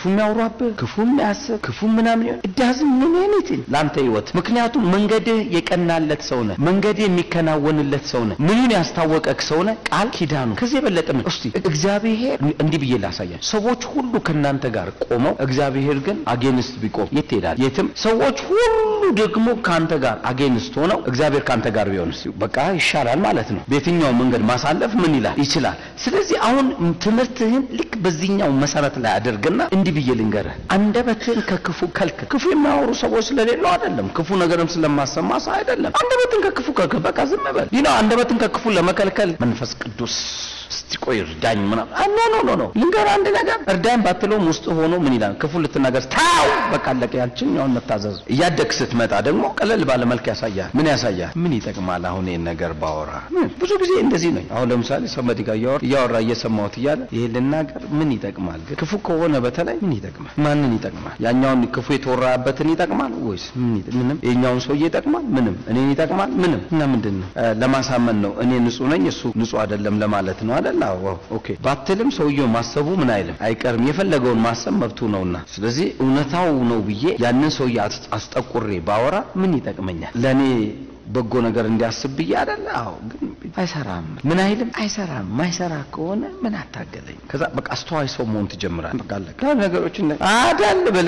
ክፉ የሚያወራብ ክፉ የሚያስብ ክፉ ምናምን እዳዝም ምን አይነትን ላንተ ህይወት ምክንያቱም መንገድህ የቀናለት ሰው ነህ መንገድህ የሚከናወንለት ሰው ነህ ምኑን ያስታወቀክ ሰው ነህ ቃል ኪዳኑ ከዚህ በለጠ ምን እስቲ እግዚአብሔር እንዲህ ብዬ ላሳያችሁ ሰዎች ሁሉ ከናንተ ጋር ቆመው እግዚአብሔር ግን አጌንስት ቢቆም የት ይሄዳል የትም ሰዎች ሁሉ ደግሞ ካንተ ጋር አጌንስት ሆነው እግዚአብሔር ካንተ ጋር ቢሆንስ በቃ ይሻላል ማለት ነው በየትኛው መንገድ ማሳለፍ ምን ይችላል ስለዚህ አሁን ትምህርትህን ልክ በዚህኛው መሰረት ላይ አድርግና እንዲህ ብዬ ልንገርህ አንደበትን ከክፉ ከልክል ክፉ የሚያወሩ ሰዎች ስለሌለው አይደለም ክፉ ነገርም ስለማሰማስ አይደለም አንደበትን ከክፉ ከልክል በቃ ዝም በል ይሄው አንደበትን ከክፉ ለመከልከል መንፈስ ቅዱስ ስቲቆይ እርዳኝ ምናምን ኖ ልንገር አንድ ነገር እርዳኝ ባትለውም ውስጥ ሆኖ ምን ይላል ክፉ ልትናገር ታው በቃ ለቀ ያልችኛውን መታዘዝ እያደክ ስትመጣ ደግሞ ቀለል ባለ መልክ ያሳያል ምን ይጠቅማል አሁን ይሄን ነገር ባወራ ብዙ ጊዜ እንደዚህ ነው አሁን ለምሳሌ ሰመዲ ጋር ያወራ እየሰማሁት ይያለ ይሄ ልናገር ምን ይጠቅማል ክፉ ከሆነ በተለይ ምን ይጠቅማል ማንን ይጠቅማል ያኛውን ክፉ የተወራበትን ይጠቅማል ወይስ ምንም የኛውን ሰው ይጠቅማል ምንም እኔን ይጠቅማል ምንም እና ምንድነው ለማሳመን ነው እኔ ንጹህ ነኝ እሱ ንጹህ አይደለም ለማለት ነው አይደል ኦኬ ባትልም ሰውየው ማሰቡ ምን አይልም አይቀርም የፈለገውን ማሰብ መብቱ ነውና ስለዚህ እውነታው ነው ብዬ ያንን ሰው አስጠቁሬ ባወራ ምን ይጠቅመኛል ለኔ በጎ ነገር እንዲያስብ ይያደለ ግን አይሰራም ምን አይልም አይሰራም ማይሰራ ከሆነ ምን አታገለኝ ከዛ በቃ አስተዋይ ሰው መሆን ትጀምራለህ በቃ ለካ ነገሮችን አዳል ብለ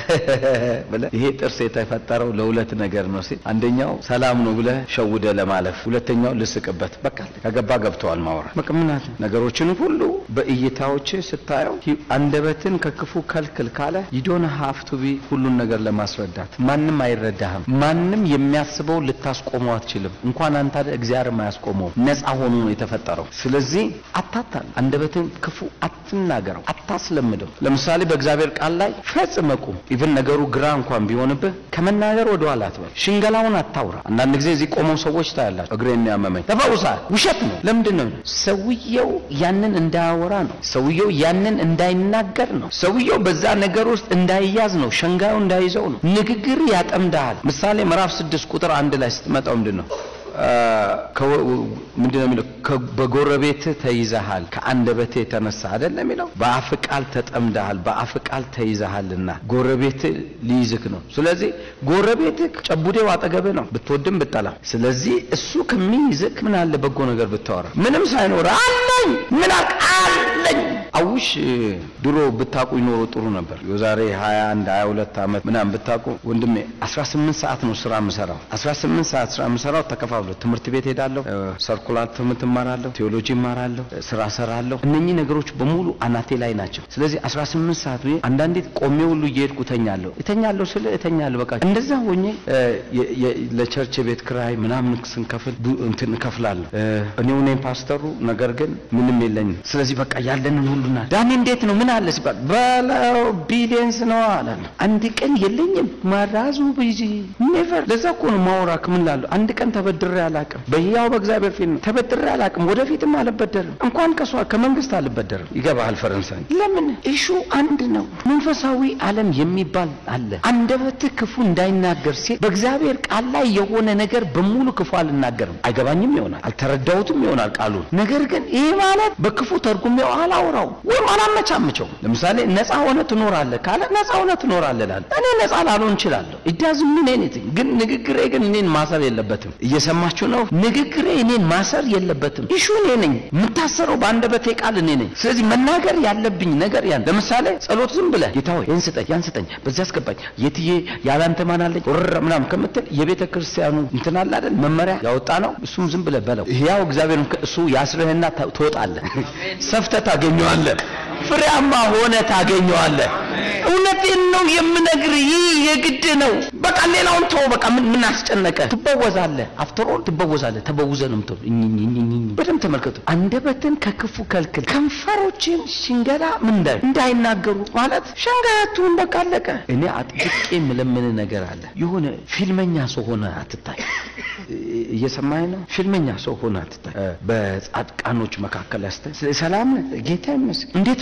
ይሄ ጥርስ የተፈጠረው ለሁለት ነገር ነው አንደኛው ሰላም ነው ብለ ሸውደ ለማለፍ ሁለተኛው ልስቅበት በቃ ከገባ ገብቷል ማውራት በቃ ምን አለ ነገሮችን ሁሉ በእይታዎች ስታየው አንደበትን ከክፉ ከልክል ካለ you don't have to be ሁሉን ነገር ለማስረዳት ማንንም አይረዳህም ማንንም የሚያስበው ልታስቆመው አትችልም እንኳን አንተ እግዚአብሔር ማያስቆመው ነፃ ሆኖ ነው የተፈጠረው ስለዚህ አታታል አንደበትን ክፉ አትናገረው አታስለምደው ለምሳሌ በእግዚአብሔር ቃል ላይ ፈጽመቁ ኢቭን ነገሩ ግራ እንኳን ቢሆንብህ ከመናገር ወደ ኋላ አትበል ሽንገላውን አታውራ አንዳንድ ጊዜ እዚህ ቆመው ሰዎች ታያላችሁ እግሬን ያመመኝ ተፈውሳ ውሸት ነው ለምንድነው ሰውየው ያንን እንዳያወራ ነው ሰውየው ያንን እንዳይናገር ነው ሰውየው በዛ ነገር ውስጥ እንዳይያዝ ነው ሸንጋዩ እንዳይዘው ነው ንግግር ያጠምዳል ምሳሌ ምዕራፍ 6 ቁጥር 1 ላይ ስትመጣው ምንድነው ምንድነው የሚለው በጎረቤት ተይዘሃል ከአንደበቴ ተነሳ አይደለም የሚለው በአፍቃል ተጠምደሃል በአፍቃል ተይዘሃልና ጎረቤት ሊይዝክ ነው ስለዚህ ጎረቤት ጨቡዴው አጠገብ ነው ብትወድም ብትጠላ ስለዚህ እሱ ከሚይዝክ ምን አለ በጎ ነገር ብታወራ ምንም ሳይኖር አለኝ ምን አለኝ አውሽ ድሮ ብታቁ ይኖር ጥሩ ነበር የዛሬ 21 22 አመት ምናምን ብታቁ ወንድሜ 18 ሰዓት ነው ስራ መሰራው 18 ሰዓት ስራ መሰራው ተከፋፍሎ ትምህርት ቤት ሄዳለሁ ሰርኩላር ትምህርት ማራለሁ ቴዎሎጂ ማራለሁ ስራ ሰራለሁ እነኚህ ነገሮች በሙሉ አናቴ ላይ ናቸው ስለዚህ 18 ሰዓት ነው አንዳንዴ ቆሜ ሁሉ እየሄድኩ እተኛለሁ ስለ እተኛለሁ በቃ እንደዛ ሆኜ ለቸርች ቤት ክራይ ምናምን ስንከፍል እንትን ከፍላለሁ እኔው ነኝ ፓስተሩ ነገር ግን ምንም የለኝም ስለዚህ በቃ ያለንን ሁሉና ዳኒ እንዴት ነው ምን አለ ሲባል ባላው ቢሊየንስ ነው አለ አንድ ቀን የለኝም ማራዙ ቢዚ ኔቨር ለዛ እኮ ነው ማውራክ ምን ላለው አንድ ቀን ተበድሬ አላቀም በህያው በእግዚአብሔር ፊት ተበድሬ አላቀም ወደፊትም አልበደርም እንኳን ከመንግስት አልበደርም ይገባል ፈረንሳይ ለምን ኢሹ አንድ ነው መንፈሳዊ ዓለም የሚባል አለ አንደበት ክፉ እንዳይናገር ሲል በእግዚአብሔር ቃል ላይ የሆነ ነገር በሙሉ ክፉ አልናገርም አይገባኝም ይሆናል አልተረዳውትም ይሆናል ቃሉ ነገር ግን ይሄ ማለት በክፉ ተርጉሜው አላወራው ወይ አላመቻመቸው ለምሳሌ ነፃ ሆነ ትኖራለህ ካለ ነፃ ሆነ ትኖራለህ እኔ ነፃ ላልሆን እችላለሁ ኢዳዝም ምን anything ግን ንግግሬ ግን እኔን ማሰር የለበትም እየሰማችሁ ነው ንግግሬ እኔን ማሰር የለበትም ኢሹ እኔ ነኝ የምታሰረው በአንደበቴ ቃል እኔ ነኝ ስለዚህ መናገር ያለብኝ ነገር ያን ለምሳሌ ጸሎት ዝም ብለህ ጌታዬ ያን ስጠኝ በዚያ አስገባኝ የትዬ ያላንተ ማን አለኝ ምናምን ከመተል የቤተ ክርስቲያኑ እንትን አለ አይደል መመሪያ ያወጣ ነው እሱም ዝም ብለህ በለው ያው እግዚአብሔር እሱ ያስረህና ትወጣለህ ሰፍተህ ታገኘዋለህ ፍሬያማ ሆነ ታገኘዋለህ እውነቴን ነው የምነግር ይሄ የግድ ነው በቃ ሌላውን ተው በቃ ምን አስጨነቀ ትበወዛለህ አፍተሮል ትበወዛለህ ተበውዘንም ተው በደም ተመልከቱ አንደበትን ከክፉ ከልክል ከንፈሮችን ሽንገላ ምን እንዳይናገሩ ማለት ሸንጋያቱን በቃ አለቀ እኔ አጥብቄ ምለምን ነገር አለ የሆነ ፊልመኛ ሰው ሆነ አትታይ እየሰማኸኝ ነው ፊልመኛ ሰው ሆነ አትታይ በጻድቃኖች መካከል ያስተ ሰላም ጌታ ይመስገን እንዴት ነው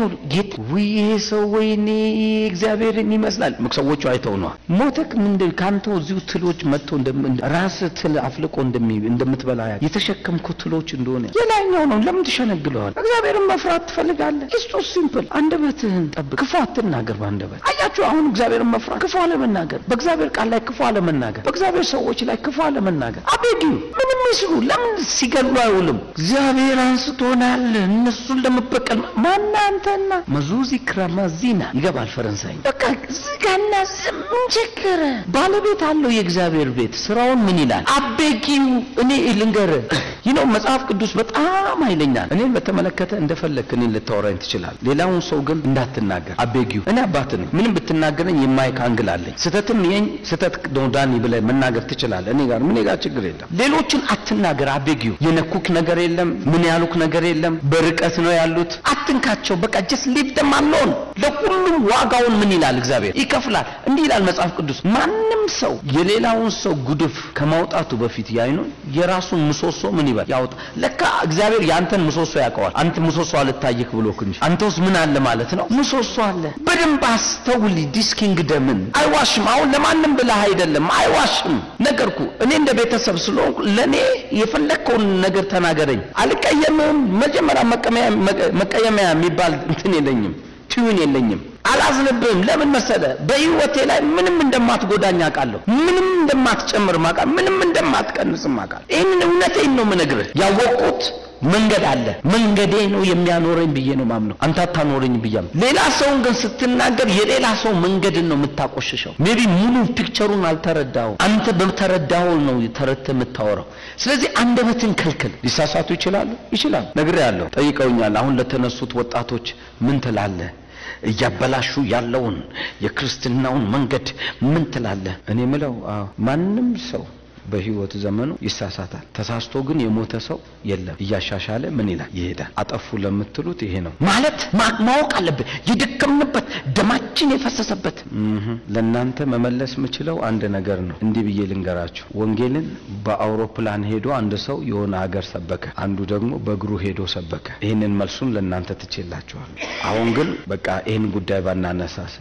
ነው ጌት ወይዬ ሰው ወይኔ እግዚአብሔርን ይመስላል ሰዎቹ አይተው ነው ሞተክ ምንድን ካንተው እዚሁ ትሎች መጥቶ ራስ ትል አፍልቆ እንደምትበላ የተሸከምኩ ትሎች እንደሆነ የላኛው ነው ለምን ተሸነግለዋል እግዚአብሔርን መፍራት ትፈልጋለህ ኢስቶ ሲምፕል አንደበትህን ጠብቅ ክፉ አትናገር ባንደበት አያችሁ አሁን እግዚአብሔርን መፍራት ክፉ አለመናገር በእግዚአብሔር ቃል ላይ ክፉ አለመናገር በእግዚአብሔር ሰዎች ላይ ክፉ አለመናገር አቤጊ ምንም ይስሩ ለምን ሲገሉ አይውልም እግዚአብሔር አንስቶናል እነሱን ለመበቀል ማናንተና መዙዚ ክራማዚና ይገባል ፈረንሳይ በቃ ዝጋና ዝም ቸከረ ባለቤት አለው የእግዚአብሔር ቤት ስራውን ምን ይላል አቤጊው እኔ ልንገር ይነው መጽሐፍ ቅዱስ በጣም ኃይለኛል እኔን በተመለከተ እንደፈለክ እኔን ልታወራኝ ትችላል ሌላውን ሰው ግን እንዳትናገር አቤጊው እኔ አባት ነኝ ምንም ብትናገረኝ የማይክ አንግል አለኝ ስተትም የኝ ስተት ዶዳኒ ብለህ መናገር ትችላለህ እኔ ጋር ምን ጋር ችግር የለም ሌሎችን አትናገር አቤጊው የነኩክ ነገር የለም ምን ያሉክ ነገር የለም በርቀት ነው ያሉት አትንካቸው በቃ just leave them alone ለሁሉም ዋጋውን ምን ይላል እግዚአብሔር ይከፍላል እንዲህ ይላል መጽሐፍ ቅዱስ ማንንም ሰው የሌላውን ሰው ጉድፍ ከማውጣቱ በፊት ያይኑ የራሱን ምሰሶ ምን ይበል ያውጣ ለካ እግዚአብሔር ያንተን ምሰሶ ያውቀዋል አንተ ምሰሶ አልታየክ ብሎክ እንጂ አንተስ ምን አለ ማለት ነው ምሰሶ አለ በደንብ አስተውል ዲስኪንግ ደምን አይዋሽም አሁን ለማንም ብለህ አይደለም አይዋሽም ነገርኩ እኔ እንደ ቤተሰብ ስለሆንኩ ለኔ የፈለከውን ነገር ተናገረኝ አልቀየምም መጀመሪያ መቀየሚያ የሚባል እንትን የለኝም ቲዩን የለኝም አላዝንብም ለምን መሰለ በህይወቴ ላይ ምንም እንደማትጎዳኛ አቃለሁ ምንም እንደማትጨምር ማቃ ምንም እንደማትቀንስ ማቃ ይሄን እውነቴን ነው ምነግርህ ያወቁት መንገድ አለ መንገዴ ነው የሚያኖረኝ ብዬ ነው ማምነው አንተ አታኖረኝ ብያም ሌላ ሰውን ግን ስትናገር የሌላ ሰው መንገድን ነው የምታቆሽሸው ሜቢ ሙሉ ፒክቸሩን አልተረዳው አንተ በተረዳው ነው ተረተ የምታወራው ስለዚህ አንደበትን ከልከል ሊሳሳቱ ይችላል ነግሬያለሁ ጠይቀውኛል አሁን ለተነሱት ወጣቶች ምን ትላለህ እያበላሹ ያለውን የክርስትናውን መንገድ ምን ትላለህ እኔ ምለው ማንንም ሰው በህይወት ዘመኑ ይሳሳታል ተሳስቶ ግን የሞተ ሰው የለም እያሻሻለ ምን ይላል ይሄዳል አጠፉ ለምትሉት ይሄ ነው ማለት ማወቅ አለበት ይደከምንበት ደማችን የፈሰሰበት ለናንተ መመለስ ምችለው አንድ ነገር ነው እንዲህ ብዬ ልንገራችሁ ወንጌልን በአውሮፕላን ሄዶ አንድ ሰው የሆነ ሀገር ሰበከ አንዱ ደግሞ በእግሩ ሄዶ ሰበከ ይሄንን መልሱን ለናንተ ትችላችኋል አሁን ግን በቃ ይሄን ጉዳይ ባናነሳስ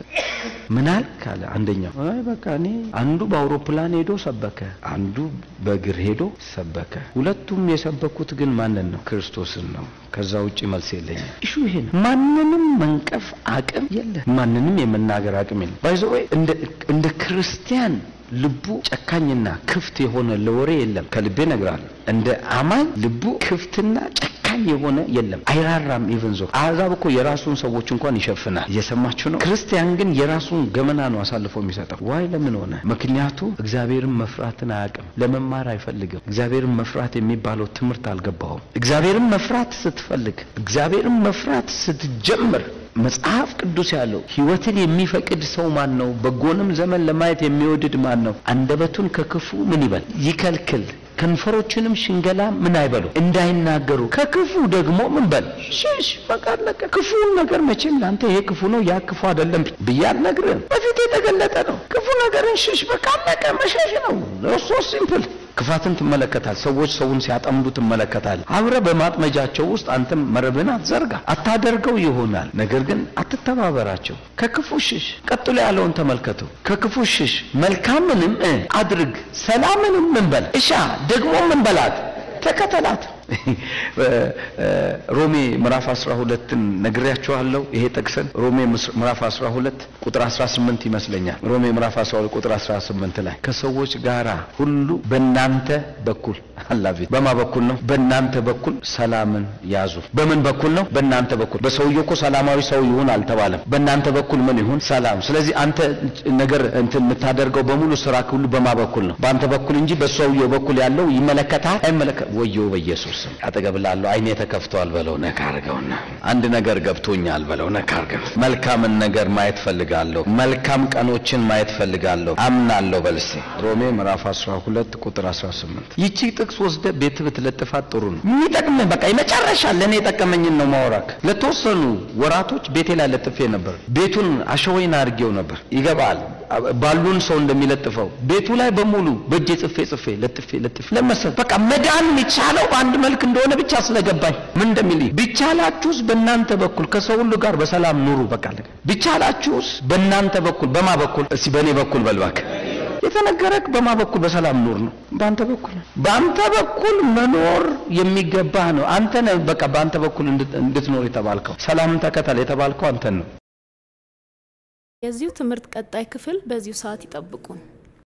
ምናል ካለ አንደኛው አይ በቃ እኔ አንዱ በአውሮፕላን ሄዶ ሰበከ አንዱ በእግር ሄዶ ሰበከ ሁለቱም የሰበኩት ግን ማንን ነው ክርስቶስን ነው ከዛ ውጪ መልስ የለኝም እሺ ይሄን ማንንም መንቀፍ አቅም የለም ማንንም የመናገር አቅም የለም ባይዘው እንደ ክርስቲያን ልቡ ጨካኝና ክፍት የሆነ ለወሬ የለም ከልቤ ነግራለሁ እንደ አማኝ ልቡ ክፍትና ጨካኝ የሆነ የለም አይራራም ኢቭን ዞ አዛብ እኮ የራሱን ሰዎች እንኳን ይሸፍናል እየሰማችሁ ነው ክርስቲያን ግን የራሱን ገመና ነው አሳልፎ የሚሰጠው ዋይ ለምን ሆነ ምክንያቱ እግዚአብሔርን መፍራትን አያውቅም ለመማር አይፈልግም እግዚአብሔርን መፍራት የሚባለው ትምህርት አልገባውም እግዚአብሔርን መፍራት ስትፈልግ እግዚአብሔርን መፍራት ስትጀምር መጽሐፍ ቅዱስ ያለው ህይወትን የሚፈቅድ ሰው ማን ነው በጎንም ዘመን ለማየት የሚወድድ ማን ነው አንደበቱን ከክፉ ምን ይበል ይከልክል ከንፈሮችንም ሽንገላ ምን አይበሉ እንዳይናገሩ ከክፉ ደግሞ ምን በል ሽሽ በቃለቀ ክፉ ነገር መቼም ላንተ ይሄ ክፉ ነው ያ ክፉ አይደለም ብያል ነግረን በፊት የተገለጠ ነው ክፉ ነገርን ሽሽ በቃለቀ መሸሽ ነው ሶ ሲምፕል ክፋትን ትመለከታል ሰዎች ሰውን ሲያጠምዱ ትመለከታል አብረ በማጥመጃቸው ውስጥ አንተም መረብን አትዘርጋ አታደርገው ይሆናል ነገር ግን አትተባበራቸው ከክፉሽሽ ቀጥሎ ያለውን ተመልከቱ ከክፉሽሽ መልካምንም አድርግ ሰላምንም ምን በል እሻ ደግሞ ምን በላት ተከተላት ሮሜ ምዕራፍ 12 ነግሬያችኋለሁ ይሄ ጠቅሰን ሮሜ ምዕራፍ 12 ቁጥር 18 ይመስለኛል ሮሜ ምዕራፍ 12 ቁጥር 18 ላይ ከሰዎች ጋራ ሁሉ በእናንተ በኩል አላፊ በማ በኩል ነው በእናንተ በኩል ሰላምን ያዙ በምን በኩል ነው በእናንተ በኩል በሰውየው እኮ ሰላማዊ ሰው ይሁን አልተባለም በእናንተ በኩል ምን ይሁን ሰላም ስለዚህ አንተ ነገር እንትን የምታደርገው በሙሉ ስራ ሁሉ በማ በኩል ነው በአንተ በኩል እንጂ በሰውየው በኩል ያለው ይመለከታል አይመለከት ወዮ በኢየሱስ አጠገብላለሁ አይኔ ተከፍቷል በለው ነካርገውና አንድ ነገር ገብቶኛል በለው ነካርገው መልካምን ነገር ማየት ፈልጋለሁ መልካም ቀኖችን ማየት ፈልጋለሁ አምናለሁ በልሴ ሮሜ ምዕራፍ 12 ቁጥር 18 ይቺ ጥቅስ ወስደ ቤት ብትለጥፋት ጥሩ ነው የሚጠቅም በቃ የመጨረሻ ለኔ ተቀመኝን ነው ማወራክ ለተወሰኑ ወራቶች ቤቴ ላይ ለጥፌ ነበር ቤቱን አሸወይና አርጌው ነበር ይገባል ባሉን ሰው እንደሚለጥፈው ቤቱ ላይ በሙሉ በእጄ ጽፌ ለጥፌ ለመሰል በቃ መዳን የሚቻለው በአንድ መልክ እንደሆነ ብቻ ስለገባኝ ምን እንደሚል ቢቻላችሁስ በእናንተ በኩል ከሰው ሁሉ ጋር በሰላም ኑሩ በቃ ቢቻላችሁስ በእናንተ በኩል በማ በኩል እሺ በኔ በኩል በልባክ የተነገረክ በማ በኩል በሰላም ኑር ነው በአንተ በኩል መኖር የሚገባህ ነው አንተ ነህ በቃ በአንተ በኩል እንድትኖር የተባልከው ሰላም ተከተል የተባልከው አንተ ነው የዚሁ ትምህርት ቀጣይ ክፍል በዚሁ ሰዓት ይጠብቁን